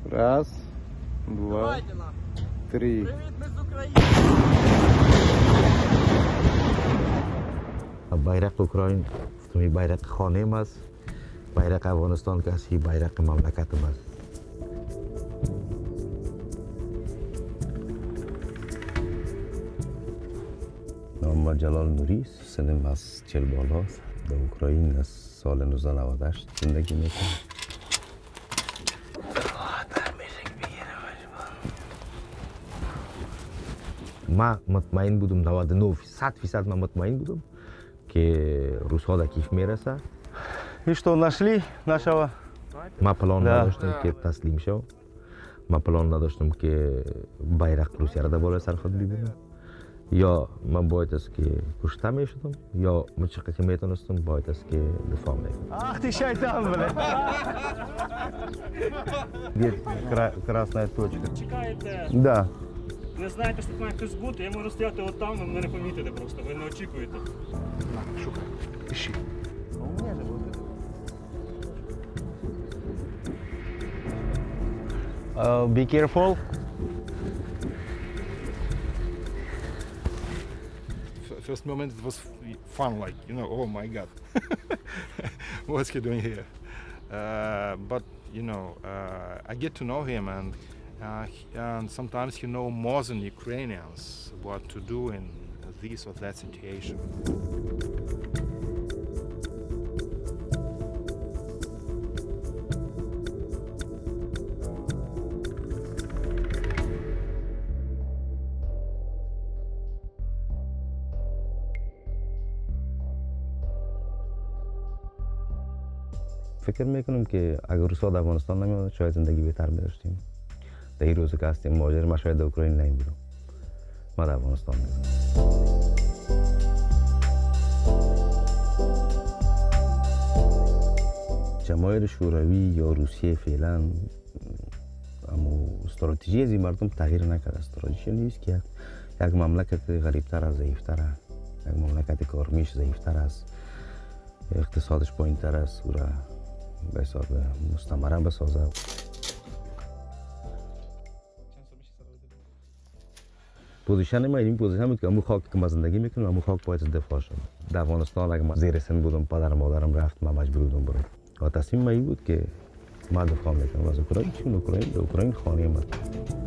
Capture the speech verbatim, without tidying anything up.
Раз, два, три. Привіт, ми з України. Bayrak Ukrayna, ustumi bayrak xona emas, bayrak Afg'oniston kasi bayrak mamlakat emas. Nomim Jalol Nuriy, sinfim az Chelbolo, da Ukraina سال نوزده نود و هشت زندگی میکنم. من مطمئن بودم نود و نه صد فیصد من مطمئن بودم که روزها در کیف میرسه. И что, нашли нашего? من پلان نداشتم که تسلیم شو. من پلان نداشتم که bayrak روسیه را در بالای سر خود ببینم. یا من باید است که کشته می شدم یا من چقدر که میتونستم باید است که دفاع میکنم. Ах ты шайтан, блядь! Где красная точка? Чекаєте, Да. не знаєте, що тут має хтось бути, я можу стояти отам, ви мене не помітите просто, ви не очікуєте. Шукай, ищи. А у меня же вот это. Uh, be careful. First moment it was fun, like, you know, oh my god, what's he doing here? Uh, but you know, uh, I get to know him, and uh, he, and sometimes he know more than Ukrainians what to do in this or that situation. فکر میکنم که اگر روسا در افغانستان نمیاد شاید زندگی بهتر می‌داشتیم. در این روزی که هستیم مهاجر من شاید در اوکراین نمی‌بودم. من در افغانستان می‌بودم. جماهیر شوروی یا روسیه فعلا اما استراتژی از این مردم تغییر نکرده. استراتژی نیست که یک مملکت غریب‌تر از ضعیف‌تر است. یک مملکت کارمیش ضعیف‌تر است. اقتصادش پایین‌تر است و به حساب مستمره بسازه. پوزیشن ما این پوزیشن بود که همون خاک که ما زندگی میکنم همون خاک باید دفاع شد. در افغانستان اگه من زیر سن بودم پدر مادرم رفت من مجبور بودم برم. و تصمیم من این بود که من دفاع میکنم از اوکراین. چون اوکراین اوکراین خانه من.